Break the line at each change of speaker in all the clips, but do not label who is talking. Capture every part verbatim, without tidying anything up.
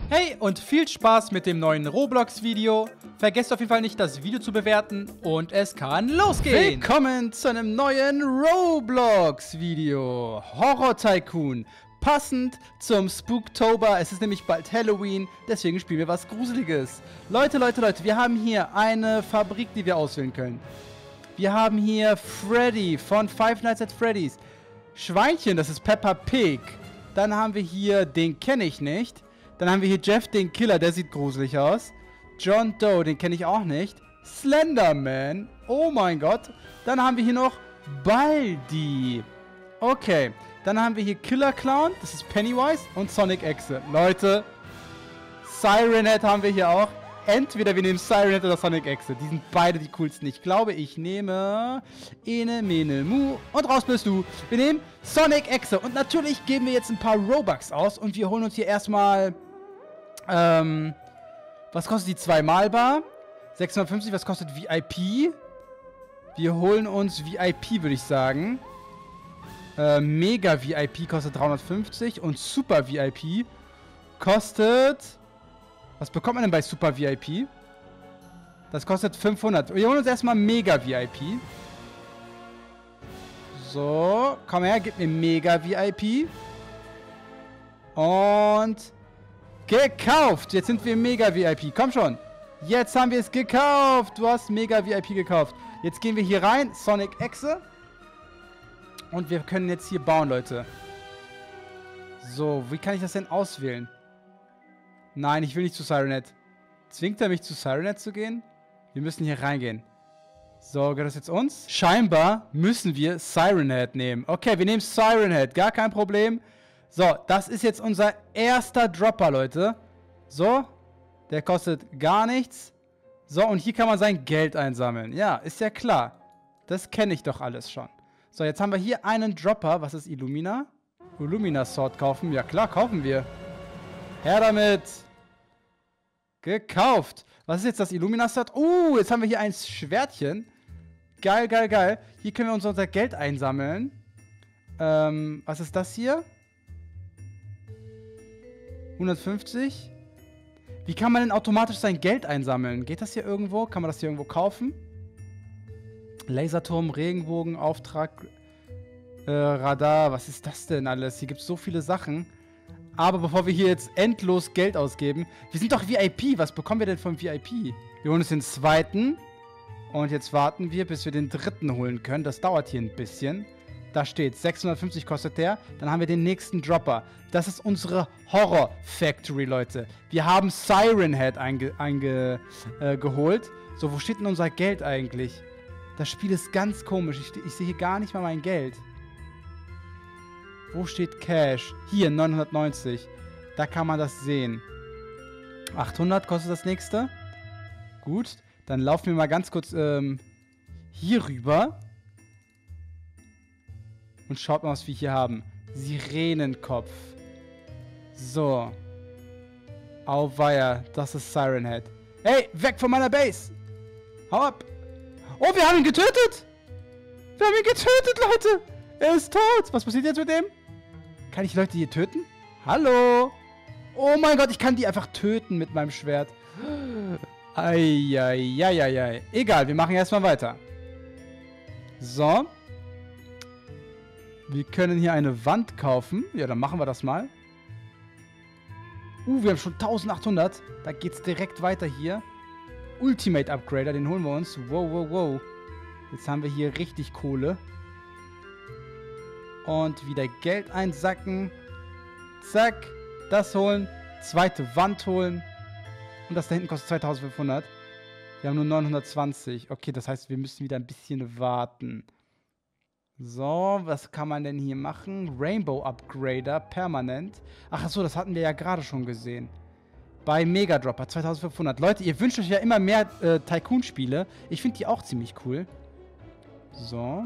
Hey und viel Spaß mit dem neuen Roblox-Video. Vergesst auf jeden Fall nicht, das Video zu bewerten und es kann losgehen. Willkommen zu einem neuen Roblox-Video. Horror Tycoon. Passend zum Spooktober. Es ist nämlich bald Halloween, deswegen spielen wir was Gruseliges. Leute, Leute, Leute, wir haben hier eine Fabrik, die wir auswählen können. Wir haben hier Freddy von Five Nights at Freddy's. Schweinchen, das ist Peppa Pig. Dann haben wir hier, den kenne ich nicht. Dann haben wir hier Jeff, den Killer, der sieht gruselig aus. John Doe, den kenne ich auch nicht. Slenderman, oh mein Gott. Dann haben wir hier noch Baldi. Okay, dann haben wir hier Killer Clown, das ist Pennywise und Sonic Exe. Leute, Siren Head haben wir hier auch. Entweder wir nehmen Siren Head oder Sonic Exe. Die sind beide die coolsten. Ich glaube, ich nehme Ene, Mene, Mu und raus bist du. Wir nehmen Sonic Exe. Und natürlich geben wir jetzt ein paar Robux aus und wir holen uns hier erstmal, ähm, was kostet die Zweimalbar? sechshundertfünfzig, was kostet V I P? Wir holen uns V I P, würde ich sagen. Äh, Mega V I P kostet dreihundertfünfzig und Super V I P kostet... Was bekommt man denn bei Super V I P? Das kostet fünfhundert. Wir holen uns erstmal Mega V I P. So, komm her, gib mir Mega V I P. Und gekauft. Jetzt sind wir Mega V I P. Komm schon. Jetzt haben wir es gekauft. Du hast Mega V I P gekauft. Jetzt gehen wir hier rein. Sonic Exe. Und wir können jetzt hier bauen, Leute. So, wie kann ich das denn auswählen? Nein, ich will nicht zu Siren Head. Zwingt er mich zu Siren Head zu gehen? Wir müssen hier reingehen. So, gehört das jetzt uns? Scheinbar müssen wir Siren Head nehmen. Okay, wir nehmen Siren Head. Gar kein Problem. So, das ist jetzt unser erster Dropper, Leute. So, der kostet gar nichts. So, und hier kann man sein Geld einsammeln. Ja, ist ja klar. Das kenne ich doch alles schon. So, jetzt haben wir hier einen Dropper. Was ist Illumina? Illumina Sword kaufen. Ja klar, kaufen wir. Her damit. Gekauft. Was ist jetzt das Illumina-Sword? Uh, jetzt haben wir hier ein Schwertchen. Geil, geil, geil. Hier können wir uns unser Geld einsammeln. Ähm, was ist das hier? hundertfünfzig. Wie kann man denn automatisch sein Geld einsammeln? Geht das hier irgendwo? Kann man das hier irgendwo kaufen? Laserturm, Regenbogen, Auftrag, äh, Radar. Was ist das denn alles? Hier gibt es so viele Sachen. Aber bevor wir hier jetzt endlos Geld ausgeben, wir sind doch V I P. Was bekommen wir denn vom V I P? Wir holen uns den zweiten. Und jetzt warten wir, bis wir den dritten holen können. Das dauert hier ein bisschen. Da steht, sechshundertfünfzig kostet der. Dann haben wir den nächsten Dropper. Das ist unsere Horror Factory, Leute. Wir haben Siren Head einge, einge, äh, geholt. So, wo steht denn unser Geld eigentlich? Das Spiel ist ganz komisch. Ich, ich sehe hier gar nicht mal mein Geld. Wo steht Cash? Hier, neunhundertneunzig. Da kann man das sehen. achthundert kostet das nächste. Gut, dann laufen wir mal ganz kurz ähm, hier rüber. Und schaut mal, was wir hier haben. Sirenenkopf. So. Auweia, das ist Siren Head. Hey, weg von meiner Base! Hau ab! Oh, wir haben ihn getötet! Wir haben ihn getötet, Leute! Er ist tot! Was passiert jetzt mit dem? Kann ich Leute hier töten? Hallo? Oh mein Gott, ich kann die einfach töten mit meinem Schwert. Eieieiei. Egal, wir machen erstmal weiter. So. Wir können hier eine Wand kaufen. Ja, dann machen wir das mal. Uh, wir haben schon eintausendachthundert. Da geht's direkt weiter hier. Ultimate Upgrader, den holen wir uns. Wow, wow, wow. Jetzt haben wir hier richtig Kohle. Und wieder Geld einsacken. Zack. Das holen. Zweite Wand holen. Und das da hinten kostet zweitausendfünfhundert. Wir haben nur neunhundertzwanzig. Okay, das heißt, wir müssen wieder ein bisschen warten. So, was kann man denn hier machen? Rainbow Upgrader, permanent. Ach so, das hatten wir ja gerade schon gesehen. Bei Mega Dropper, zweitausendfünfhundert. Leute, ihr wünscht euch ja immer mehr äh, Tycoon-Spiele. Ich finde die auch ziemlich cool. So.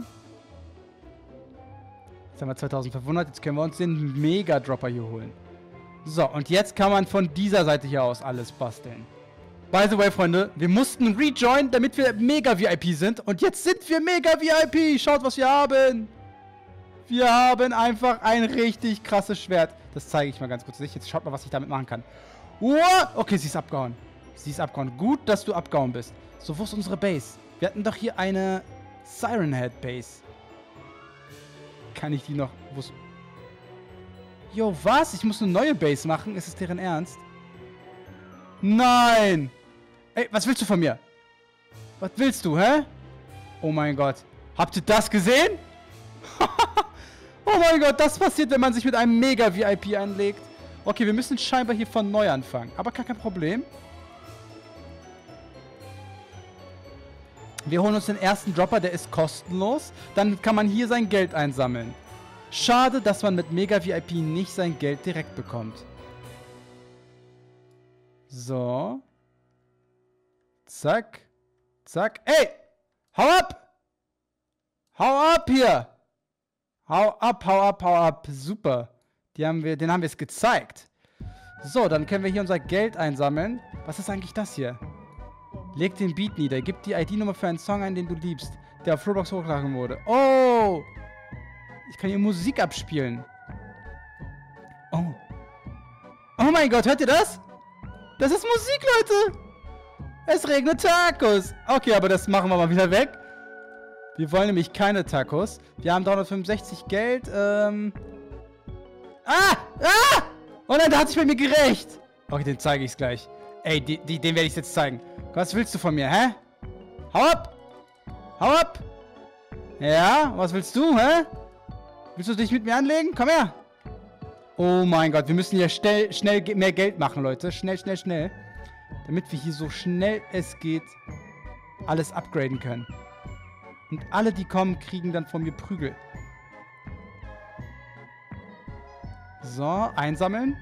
Jetzt haben wir zweitausendfünfhundert. Jetzt können wir uns den Mega Dropper hier holen. So, und jetzt kann man von dieser Seite hier aus alles basteln. By the way, Freunde, wir mussten rejoin, damit wir Mega V I P sind. Und jetzt sind wir Mega V I P. Schaut, was wir haben. Wir haben einfach ein richtig krasses Schwert. Das zeige ich mal ganz kurz. Jetzt schaut mal, was ich damit machen kann. What? Okay, sie ist abgehauen. Sie ist abgehauen. Gut, dass du abgehauen bist. So, wo ist unsere Base? Wir hatten doch hier eine Siren Head Base. Kann ich die noch... Wo ist... Jo, was? Ich muss eine neue Base machen? Ist es deren Ernst? Nein! Ey, was willst du von mir? Was willst du, hä? Oh mein Gott. Habt ihr das gesehen? Oh mein Gott, das passiert, wenn man sich mit einem Mega-V I P anlegt. Okay, wir müssen scheinbar hier von neu anfangen. Aber gar kein Problem. Wir holen uns den ersten Dropper, der ist kostenlos. Dann kann man hier sein Geld einsammeln. Schade, dass man mit Mega-V I P nicht sein Geld direkt bekommt. So. Zack. Zack. Ey! Hau ab! Hau ab hier! Hau ab, hau ab, hau ab. Super. Die haben wir, den haben wir es gezeigt. So, dann können wir hier unser Geld einsammeln. Was ist eigentlich das hier? Leg den Beat nieder. Gib die I D-Nummer für einen Song ein, den du liebst, der auf Roblox hochgeladen wurde. Oh! Ich kann hier Musik abspielen. Oh. Oh mein Gott, hört ihr das? Das ist Musik, Leute! Es regnet Tacos. Okay, aber das machen wir mal wieder weg. Wir wollen nämlich keine Tacos. Wir haben dreihundertfünfundsechzig Geld. Ähm. Ah! Ah! Oh nein, da hat sich bei mir gerecht. Okay, den zeige ich es gleich. Ey, die, die, den werde ich jetzt zeigen. Was willst du von mir, hä? Hau ab! Hau ab! Ja, was willst du, hä? Willst du dich mit mir anlegen? Komm her! Oh mein Gott, wir müssen hier schnell, schnell mehr Geld machen, Leute. Schnell, schnell, schnell. Damit wir hier so schnell es geht alles upgraden können. Und alle, die kommen, kriegen dann von mir Prügel. So, einsammeln.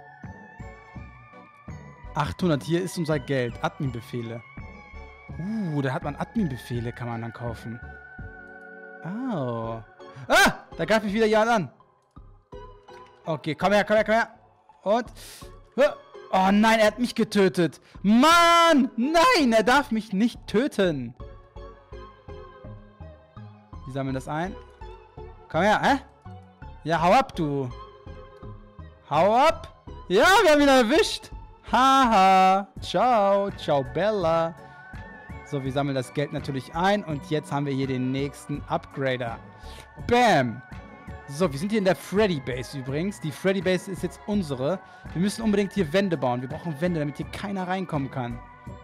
achthundert, hier ist unser Geld. Admin-Befehle. Uh, da hat man Admin-Befehle, kann man dann kaufen. Oh. Ah, da greift mich wieder jemand an. Okay, komm her, komm her, komm her. Und... Oh nein, er hat mich getötet. Mann! Nein, er darf mich nicht töten. Wir sammeln das ein. Komm her, hä? Ja, hau ab, du. Hau ab. Ja, wir haben ihn erwischt. Haha. Ciao. Ciao, Bella. So, wir sammeln das Geld natürlich ein. Und jetzt haben wir hier den nächsten Upgrader. Bam. So, wir sind hier in der Freddy Base übrigens. Die Freddy Base ist jetzt unsere. Wir müssen unbedingt hier Wände bauen. Wir brauchen Wände, damit hier keiner reinkommen kann.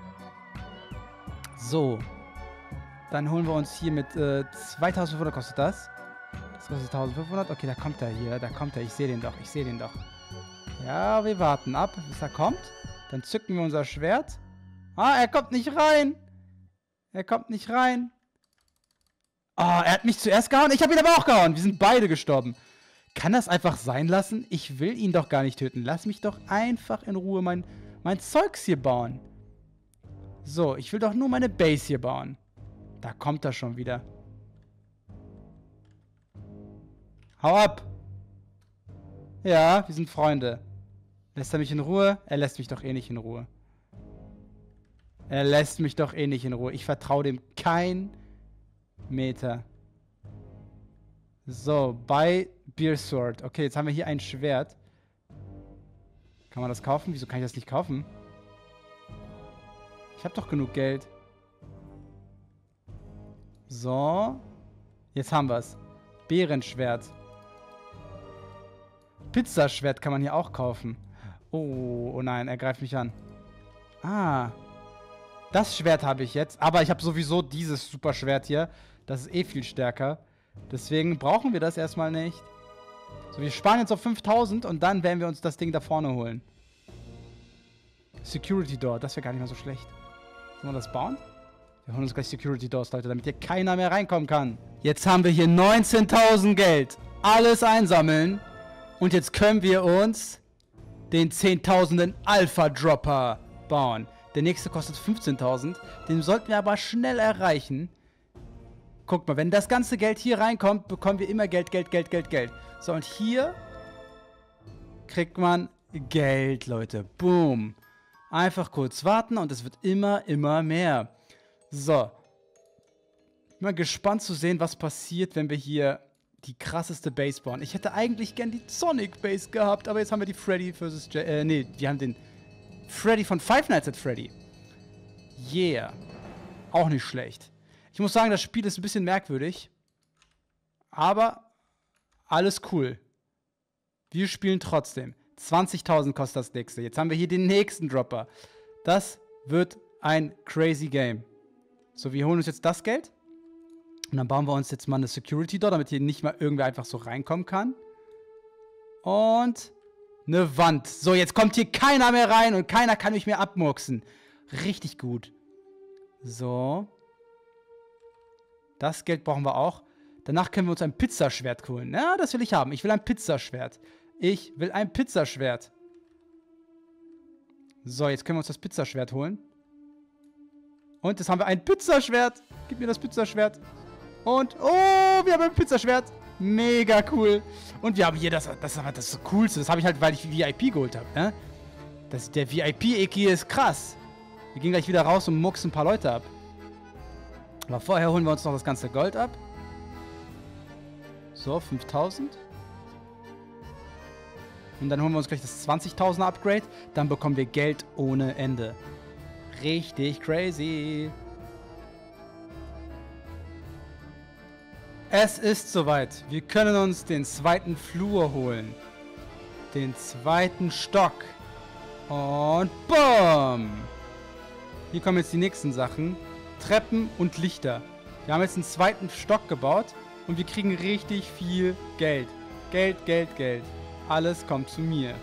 So. Dann holen wir uns hier mit äh, zweitausendfünfhundert kostet das. Das kostet eintausendfünfhundert. Okay, da kommt er hier. Da kommt er. Ich sehe den doch. Ich sehe den doch. Ja, wir warten ab, bis er kommt. Dann zücken wir unser Schwert. Ah, er kommt nicht rein. Er kommt nicht rein. Oh, er hat mich zuerst gehauen. Ich habe ihn aber auch gehauen. Wir sind beide gestorben. Kann das einfach sein lassen? Ich will ihn doch gar nicht töten. Lass mich doch einfach in Ruhe mein, mein Zeugs hier bauen. So, ich will doch nur meine Base hier bauen. Da kommt er schon wieder. Hau ab. Ja, wir sind Freunde. Lässt er mich in Ruhe? Er lässt mich doch eh nicht in Ruhe. Er lässt mich doch eh nicht in Ruhe. Ich vertraue dem kein Meter. So, bei Beer Sword. Okay, jetzt haben wir hier ein Schwert. Kann man das kaufen? Wieso kann ich das nicht kaufen? Ich habe doch genug Geld. So. Jetzt haben wir es. Bärenschwert. Pizzaschwert kann man hier auch kaufen. Oh, oh nein, er greift mich an. Ah. Das Schwert habe ich jetzt. Aber ich habe sowieso dieses super Schwert hier. Das ist eh viel stärker. Deswegen brauchen wir das erstmal nicht. So, wir sparen jetzt auf fünftausend und dann werden wir uns das Ding da vorne holen. Security Door, das wäre gar nicht mal so schlecht. Sollen wir das bauen? Wir holen uns gleich Security Doors, Leute, damit hier keiner mehr reinkommen kann. Jetzt haben wir hier neunzehntausend Geld. Alles einsammeln. Und jetzt können wir uns den zehntausenden Alpha Dropper bauen. Der nächste kostet fünfzehntausend. Den sollten wir aber schnell erreichen. Guckt mal, wenn das ganze Geld hier reinkommt, bekommen wir immer Geld, Geld, Geld, Geld, Geld. So, und hier kriegt man Geld, Leute. Boom. Einfach kurz warten und es wird immer, immer mehr. So. Ich bin mal gespannt zu sehen, was passiert, wenn wir hier die krasseste Base bauen. Ich hätte eigentlich gern die Sonic Base gehabt, aber jetzt haben wir die Freddy versus. J äh, nee, wir haben den Freddy von Five Nights at Freddy. Yeah. Auch nicht schlecht. Ich muss sagen, das Spiel ist ein bisschen merkwürdig. Aber alles cool. Wir spielen trotzdem. zwanzigtausend kostet das nächste. Jetzt haben wir hier den nächsten Dropper. Das wird ein crazy Game. So, wir holen uns jetzt das Geld. Und dann bauen wir uns jetzt mal eine Security Door, damit hier nicht mal irgendwer einfach so reinkommen kann. Und eine Wand. So, jetzt kommt hier keiner mehr rein und keiner kann mich mehr abmurksen. Richtig gut. So. Das Geld brauchen wir auch. Danach können wir uns ein Pizzaschwert holen. Ja, das will ich haben. Ich will ein Pizzaschwert. Ich will ein Pizzaschwert. So, jetzt können wir uns das Pizzaschwert holen. Und jetzt haben wir ein Pizzaschwert. Gib mir das Pizzaschwert. Und, oh, wir haben ein Pizzaschwert. Mega cool. Und wir haben hier das, das, das, das Coolste. Das habe ich halt, weil ich V I P geholt habe. Ne? Das, der V I P-Eck hier ist krass. Wir gehen gleich wieder raus und mucksen ein paar Leute ab. Aber vorher holen wir uns noch das ganze Gold ab. So, fünftausend. Und dann holen wir uns gleich das zwanzigtausender Upgrade. Dann bekommen wir Geld ohne Ende. Richtig crazy. Es ist soweit. Wir können uns den zweiten Flur holen. Den zweiten Stock. Und BOOM! Hier kommen jetzt die nächsten Sachen. Treppen und Lichter. Wir haben jetzt einen zweiten Stock gebaut. Und wir kriegen richtig viel Geld. Geld, Geld, Geld. Alles kommt zu mir.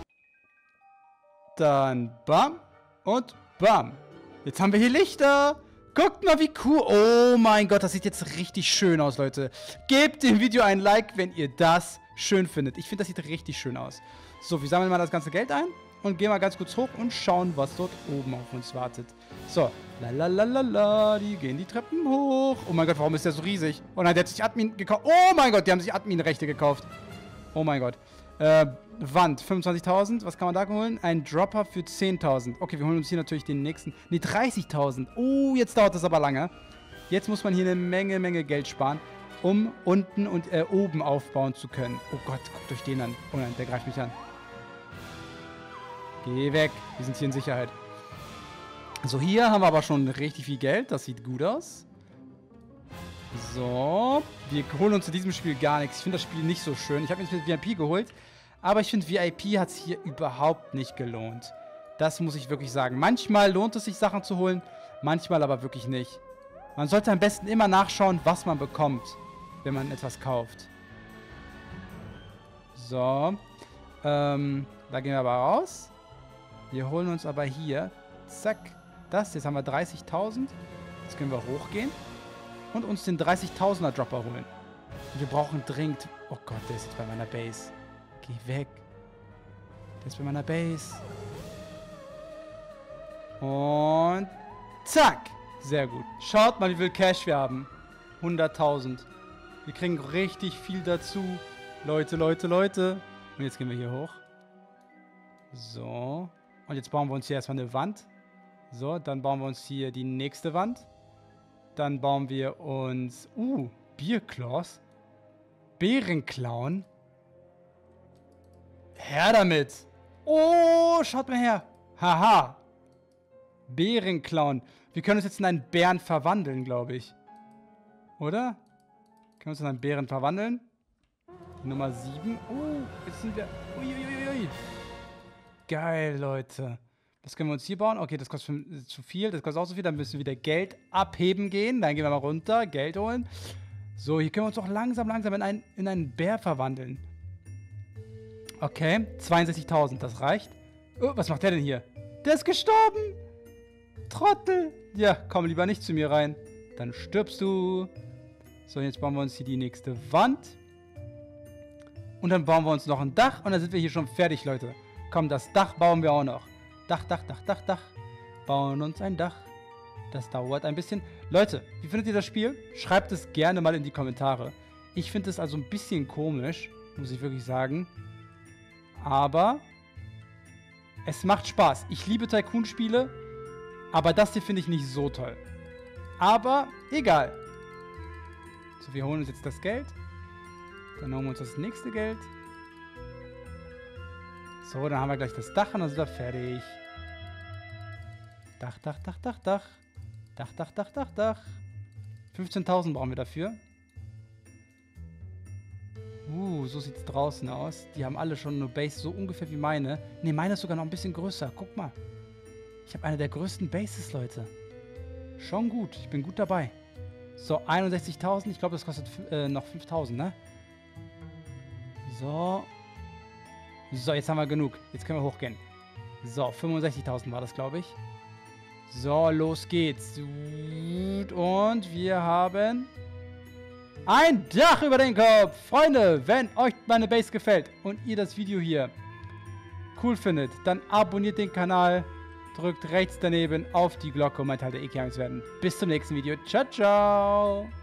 Dann BAM und BAM. Jetzt haben wir hier Lichter. Guckt mal, wie cool. Oh mein Gott, das sieht jetzt richtig schön aus, Leute. Gebt dem Video ein Like, wenn ihr das schön findet. Ich finde, das sieht richtig schön aus. So, wir sammeln mal das ganze Geld ein und gehen mal ganz kurz hoch und schauen, was dort oben auf uns wartet. So, lalalala, die gehen die Treppen hoch. Oh mein Gott, warum ist der so riesig? Oh nein, der hat sich Admin gekauft. Oh mein Gott, die haben sich Admin-Rechte gekauft. Oh mein Gott. Äh, Wand, fünfundzwanzigtausend. Was kann man da holen? Ein Dropper für zehntausend. Okay, wir holen uns hier natürlich den nächsten. Ne, dreißigtausend. Oh, jetzt dauert das aber lange. Jetzt muss man hier eine Menge, Menge Geld sparen, um unten und äh, oben aufbauen zu können. Oh Gott, guckt euch den an. Oh nein, der greift mich an. Geh weg. Wir sind hier in Sicherheit. So, hier haben wir aber schon richtig viel Geld. Das sieht gut aus. So. Wir holen uns in diesem Spiel gar nichts. Ich finde das Spiel nicht so schön. Ich habe mir jetzt mit V I P geholt. Aber ich finde, V I P hat es hier überhaupt nicht gelohnt. Das muss ich wirklich sagen. Manchmal lohnt es sich, Sachen zu holen. Manchmal aber wirklich nicht. Man sollte am besten immer nachschauen, was man bekommt, wenn man etwas kauft. So. Ähm, da gehen wir aber raus. Wir holen uns aber hier, zack, das. Jetzt haben wir dreißigtausend. Jetzt können wir hochgehen und uns den dreißigtausender Dropper holen. Und wir brauchen dringend... Oh Gott, der ist jetzt bei meiner Base. Geh weg. Der ist bei meiner Base. Und zack. Sehr gut. Schaut mal, wie viel Cash wir haben. hunderttausend. Wir kriegen richtig viel dazu. Leute, Leute, Leute. Und jetzt gehen wir hier hoch. So. Und jetzt bauen wir uns hier erstmal eine Wand. So, dann bauen wir uns hier die nächste Wand. Dann bauen wir uns... Uh, Bierklaus. Bärenklauen. Her damit. Oh, schaut mal her. Haha. Bärenklauen. Wir können uns jetzt in einen Bären verwandeln, glaube ich. Oder? Können wir uns in einen Bären verwandeln? Nummer sieben. Oh, jetzt sind wir... Uiuiui. Geil, Leute. Das können wir uns hier bauen. Okay, das kostet zu viel. Das kostet auch so viel. Dann müssen wir wieder Geld abheben gehen. Dann gehen wir mal runter. Geld holen. So, hier können wir uns auch langsam, langsam in einen, in einen Bär verwandeln. Okay, zweiundsechzigtausend. Das reicht. Oh, was macht der denn hier? Der ist gestorben. Trottel. Ja, komm lieber nicht zu mir rein. Dann stirbst du. So, jetzt bauen wir uns hier die nächste Wand. Und dann bauen wir uns noch ein Dach. Und dann sind wir hier schon fertig, Leute. Komm, das Dach bauen wir auch noch. Dach, Dach, Dach, Dach, Dach. Bauen uns ein Dach. Das dauert ein bisschen. Leute, wie findet ihr das Spiel? Schreibt es gerne mal in die Kommentare. Ich finde es also ein bisschen komisch, muss ich wirklich sagen. Aber es macht Spaß. Ich liebe Tycoon-Spiele, aber das hier finde ich nicht so toll. Aber egal. So, wir holen uns jetzt das Geld. Dann holen wir uns das nächste Geld. So, dann haben wir gleich das Dach und dann sind wir fertig. Dach, Dach, Dach, Dach, Dach. Dach, Dach, Dach, Dach, Dach. fünfzehntausend brauchen wir dafür. Uh, so sieht es draußen aus. Die haben alle schon eine Base so ungefähr wie meine. Ne, meine ist sogar noch ein bisschen größer. Guck mal. Ich habe eine der größten Bases, Leute. Schon gut. Ich bin gut dabei. So, einundsechzigtausend. Ich glaube, das kostet äh, noch fünftausend, ne? So. So, jetzt haben wir genug. Jetzt können wir hochgehen. So, fünfundsechzigtausend war das, glaube ich. So, los geht's. Und wir haben ein Dach über den Kopf. Freunde, wenn euch meine Base gefällt und ihr das Video hier cool findet, dann abonniert den Kanal, drückt rechts daneben auf die Glocke, um ein Teil der E-Camps werden. Bis zum nächsten Video. Ciao, ciao.